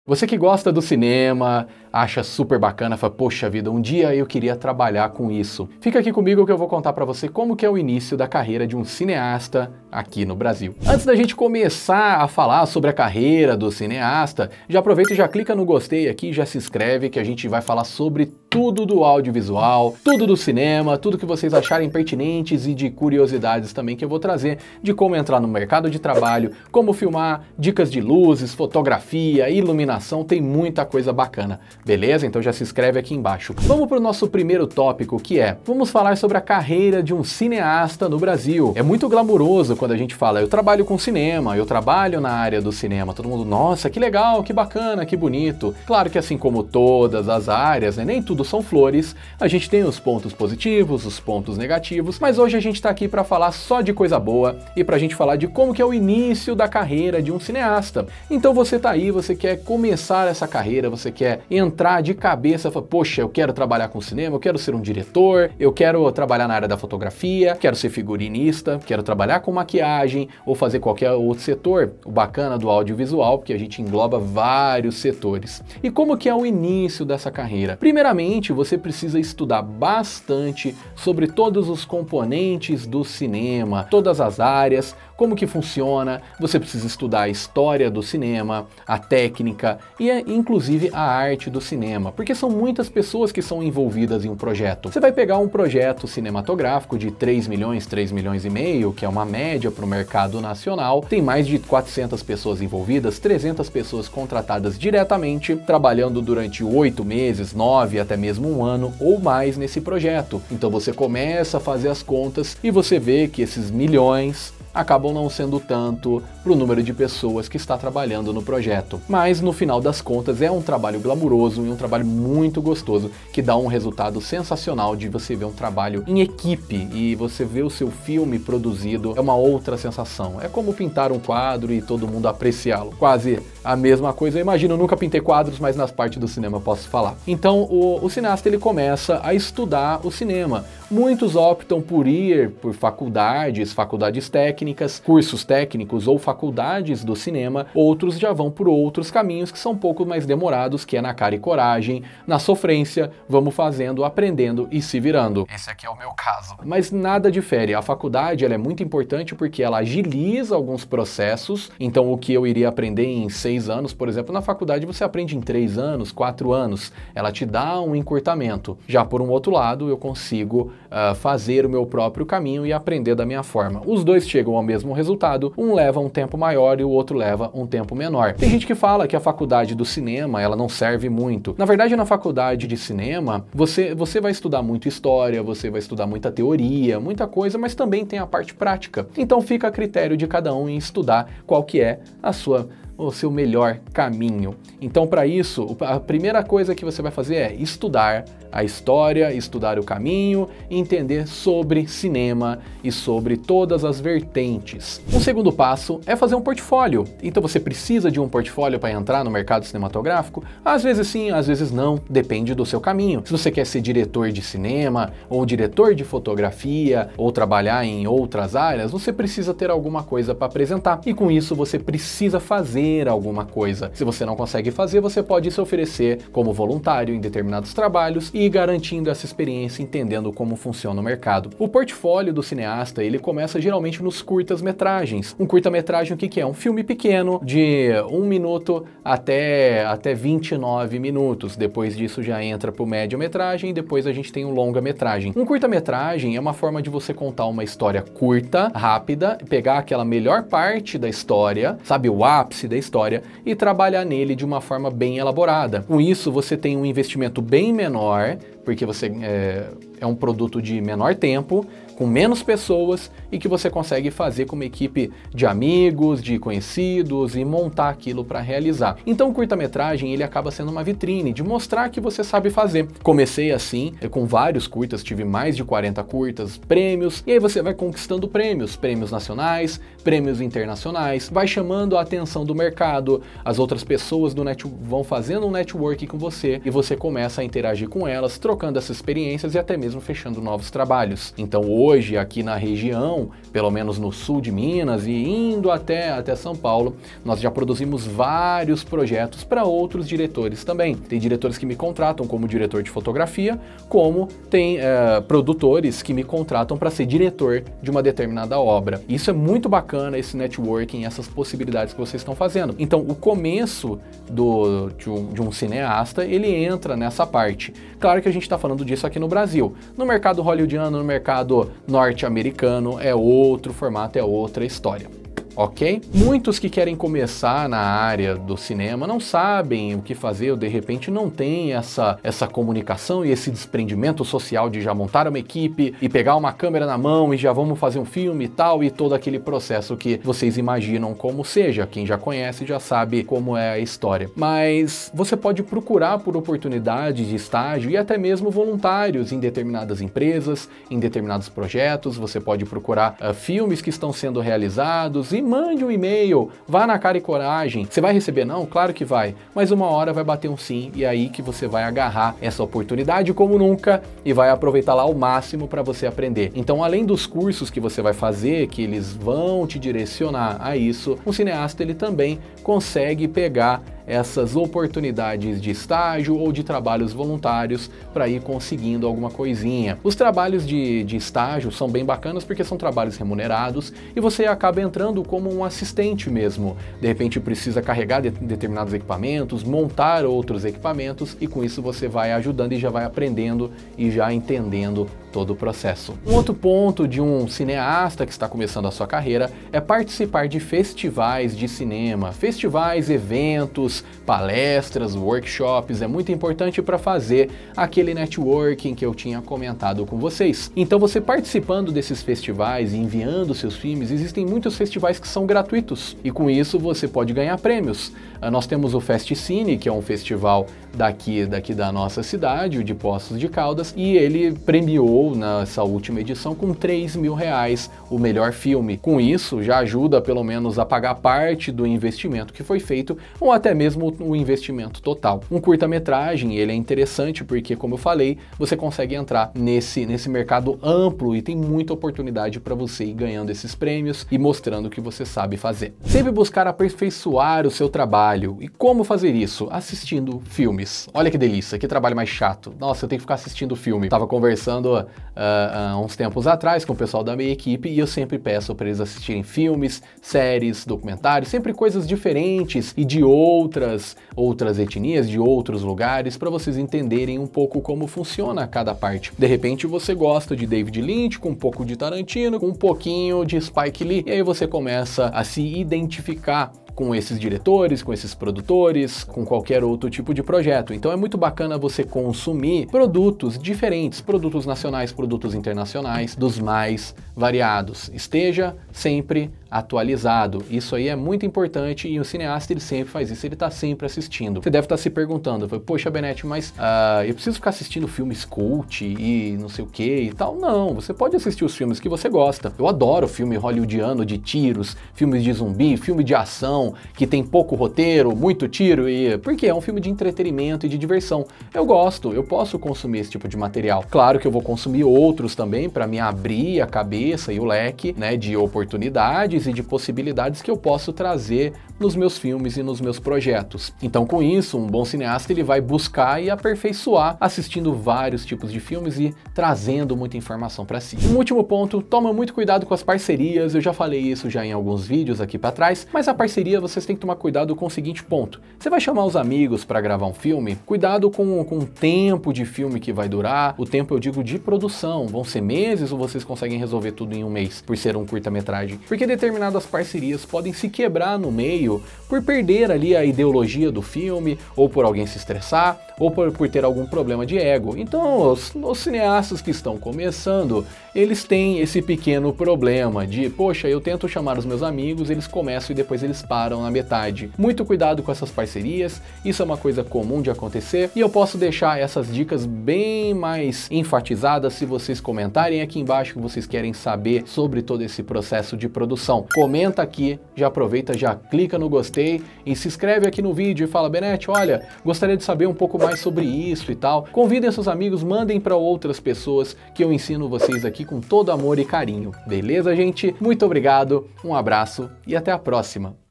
Você que gosta do cinema, acha super bacana, fala, poxa vida, um dia eu queria trabalhar com isso. Fica aqui comigo que eu vou contar pra você como que é o início da carreira de um cineasta aqui no Brasil. Antes da gente começar a falar sobre a carreira do cineasta, já aproveita e já clica no gostei aqui, já se inscreve que a gente vai falar sobre tudo do audiovisual, tudo do cinema, tudo que vocês acharem pertinentes e de curiosidades também que eu vou trazer, de como entrar no mercado de trabalho, como filmar, dicas de luzes, fotografia, iluminação, tem muita coisa bacana. Beleza? Então já se inscreve aqui embaixo. Vamos para o nosso primeiro tópico, que é, vamos falar sobre a carreira de um cineasta no Brasil. É muito glamuroso quando a gente fala, eu trabalho com cinema, eu trabalho na área do cinema. Todo mundo, nossa, que legal, que bacana, que bonito. Claro que assim como todas as áreas, né, nem tudo são flores, a gente tem os pontos positivos, os pontos negativos, mas hoje a gente está aqui para falar só de coisa boa e para a gente falar de como que é o início da carreira de um cineasta. Então você tá aí, você quer começar essa carreira, você quer entrar de cabeça e falar, poxa, eu quero trabalhar com cinema, eu quero ser um diretor, eu quero trabalhar na área da fotografia, quero ser figurinista, quero trabalhar com maquiagem ou fazer qualquer outro setor. O bacana do audiovisual, porque a gente engloba vários setores. E como que é o início dessa carreira? Primeiramente, você precisa estudar bastante sobre todos os componentes do cinema, todas as áreas, como que funciona, você precisa estudar a história do cinema, a técnica e inclusive a arte do cinema, porque são muitas pessoas que são envolvidas em um projeto. Você vai pegar um projeto cinematográfico de 3 milhões, 3 milhões e meio, que é uma média para o mercado nacional, tem mais de 400 pessoas envolvidas, 300 pessoas contratadas diretamente, trabalhando durante 8 meses, 9 até mesmo um ano ou mais nesse projeto. Então você começa a fazer as contas e você vê que esses milhões acabam não sendo tanto para o número de pessoas que está trabalhando no projeto. Mas no final das contas é um trabalho glamuroso e um trabalho muito gostoso que dá um resultado sensacional de você ver um trabalho em equipe e você ver o seu filme produzido, é uma outra sensação. É como pintar um quadro e todo mundo apreciá-lo. Quase a mesma coisa. Eu imagino, eu nunca pintei quadros, mas nas partes do cinema eu posso falar. Então o cineasta ele começa a estudar o cinema. Muitos optam por ir por faculdades técnicas, cursos técnicos ou faculdades do cinema, outros já vão por outros caminhos que são um pouco mais demorados, que é na cara e coragem, na sofrência, vamos fazendo, aprendendo e se virando. Esse aqui é o meu caso. Mas nada difere, a faculdade ela é muito importante porque ela agiliza alguns processos, então o que eu iria aprender em 6 anos, por exemplo, na faculdade você aprende em 3 anos, 4 anos, ela te dá um encurtamento. Já por um outro lado, eu consigo fazer o meu próprio caminho e aprender da minha forma. Os dois chegam ao mesmo resultado, um leva um tempo maior e o outro leva um tempo menor. Tem gente que fala que a faculdade do cinema, ela não serve muito. Na verdade, na faculdade de cinema, você vai estudar muito história, você vai estudar muita teoria, muita coisa, mas também tem a parte prática. Então fica a critério de cada um em estudar qual que é o seu melhor caminho. Então, para isso, a primeira coisa que você vai fazer é estudar a história, estudar o caminho, entender sobre cinema e sobre todas as vertentes. Um segundo passo é fazer um portfólio. Então você precisa de um portfólio para entrar no mercado cinematográfico? Às vezes sim, às vezes não, depende do seu caminho. Se você quer ser diretor de cinema, ou diretor de fotografia, ou trabalhar em outras áreas, você precisa ter alguma coisa para apresentar. E com isso você precisa fazer alguma coisa. Se você não consegue fazer, você pode se oferecer como voluntário em determinados trabalhos e garantindo essa experiência, entendendo como funciona o mercado. O portfólio do cineasta, ele começa geralmente nos curtas-metragens. Um curta-metragem, o que é? Um filme pequeno, de 1 minuto até 29 minutos. Depois disso já entra pro médio-metragem e depois a gente tem um longa-metragem. Um curta-metragem é uma forma de você contar uma história curta, rápida, pegar aquela melhor parte da história, sabe, o ápice da história, e trabalhar nele de uma forma bem elaborada. Com isso, você tem um investimento bem menor, porque você é um produto de menor tempo, com menos pessoas e que você consegue fazer com uma equipe de amigos, de conhecidos e montar aquilo para realizar. Então o curta-metragem ele acaba sendo uma vitrine de mostrar que você sabe fazer. Comecei assim, com vários curtas, tive mais de 40 curtas, prêmios, e aí você vai conquistando prêmios nacionais, prêmios internacionais, vai chamando a atenção do mercado, as outras pessoas do vão fazendo um network com você e você começa a interagir com elas, trocando essas experiências e até mesmo mesmo fechando novos trabalhos. Então hoje aqui na região, pelo menos no sul de Minas e indo até São Paulo, nós já produzimos vários projetos para outros diretores também. Tem diretores que me contratam como diretor de fotografia, como tem produtores que me contratam para ser diretor de uma determinada obra. Isso é muito bacana, esse networking, essas possibilidades que vocês estão fazendo. Então o começo de um cineasta, ele entra nessa parte. Claro que a gente está falando disso aqui no Brasil. No mercado hollywoodiano, no mercado norte-americano, é outro formato, é outra história. Ok? Muitos que querem começar na área do cinema não sabem o que fazer ou de repente não tem essa comunicação e esse desprendimento social de já montar uma equipe e pegar uma câmera na mão e já vamos fazer um filme e tal, e todo aquele processo que vocês imaginam como seja. Quem já conhece já sabe como é a história. Mas você pode procurar por oportunidades de estágio e até mesmo voluntários em determinadas empresas, em determinados projetos. Você pode procurar filmes que estão sendo realizados e mande um e-mail, vá na cara e coragem. Você vai receber não? Claro que vai, mas uma hora vai bater um sim e é aí que você vai agarrar essa oportunidade como nunca e vai aproveitar lá ao máximo para você aprender. Então, além dos cursos que você vai fazer, que eles vão te direcionar a isso, um cineasta ele também consegue pegar essas oportunidades de estágio ou de trabalhos voluntários para ir conseguindo alguma coisinha. Os trabalhos de estágio são bem bacanas porque são trabalhos remunerados e você acaba entrando como um assistente mesmo. De repente precisa carregar determinados equipamentos, montar outros equipamentos e com isso você vai ajudando e já vai aprendendo e já entendendo todo o processo. Um outro ponto de um cineasta que está começando a sua carreira é participar de festivais de cinema, festivais, eventos, palestras, workshops. É muito importante para fazer aquele networking que eu tinha comentado com vocês. Então você participando desses festivais e enviando seus filmes, existem muitos festivais que são gratuitos e com isso você pode ganhar prêmios. Nós temos o Festcine, que é um festival daqui da nossa cidade, o de Poços de Caldas, e ele premiou nessa última edição com R$3.000 o melhor filme. Com isso, já ajuda pelo menos a pagar parte do investimento que foi feito, ou até mesmo o investimento total. Um curta-metragem, ele é interessante porque, como eu falei, você consegue entrar nesse mercado amplo e tem muita oportunidade para você ir ganhando esses prêmios e mostrando o que você sabe fazer. Sempre buscar aperfeiçoar o seu trabalho. E como fazer isso? Assistindo filmes. Olha que delícia, que trabalho mais chato. Nossa, eu tenho que ficar assistindo filme. Tava conversando uns tempos atrás com o pessoal da minha equipe e eu sempre peço para eles assistirem filmes, séries, documentários, sempre coisas diferentes e de outras etnias, de outros lugares, para vocês entenderem um pouco como funciona cada parte. De repente você gosta de David Lynch, com um pouco de Tarantino, com um pouquinho de Spike Lee, e aí você começa a se identificar com esses diretores, com esses produtores, com qualquer outro tipo de projeto. Então é muito bacana você consumir produtos diferentes, produtos nacionais, produtos internacionais, dos mais variados. Esteja sempre atualizado. Isso aí é muito importante e o cineasta ele sempre faz isso, ele está sempre assistindo. Você deve estar se perguntando, poxa Benetti, mas eu preciso ficar assistindo filmes cult e não sei o que e tal? Não, você pode assistir os filmes que você gosta. Eu adoro filme hollywoodiano de tiros, filmes de zumbi, filme de ação, que tem pouco roteiro, muito tiro, porque é um filme de entretenimento e de diversão. Eu gosto, eu posso consumir esse tipo de material. Claro que eu vou consumir outros também para me abrir a cabeça e o leque, né, de oportunidades e de possibilidades que eu posso trazer nos meus filmes e nos meus projetos. Então, com isso, um bom cineasta ele vai buscar e aperfeiçoar assistindo vários tipos de filmes e trazendo muita informação para si. Um último ponto, toma muito cuidado com as parcerias. Eu já falei isso já em alguns vídeos aqui para trás, mas a parceria vocês têm que tomar cuidado com o seguinte ponto. Você vai chamar os amigos para gravar um filme, cuidado com o tempo de filme que vai durar, o tempo eu digo de produção, vão ser meses ou vocês conseguem resolver tudo em um mês, por ser um curta-metragem? Porque determinadas parcerias podem se quebrar no meio por perder ali a ideologia do filme, ou por alguém se estressar, ou por ter algum problema de ego. Então, os cineastas que estão começando, eles têm esse pequeno problema de, poxa, eu tento chamar os meus amigos, eles começam e depois eles param na metade. Muito cuidado com essas parcerias, isso é uma coisa comum de acontecer, e eu posso deixar essas dicas bem mais enfatizadas se vocês comentarem aqui embaixo que vocês querem saber sobre todo esse processo de produção. Comenta aqui, já aproveita, já clica clica no gostei e se inscreve aqui no vídeo e fala: Benete, olha, gostaria de saber um pouco mais sobre isso e tal. Convidem seus amigos, mandem para outras pessoas que eu ensino vocês aqui com todo amor e carinho. Beleza, gente? Muito obrigado, um abraço e até a próxima.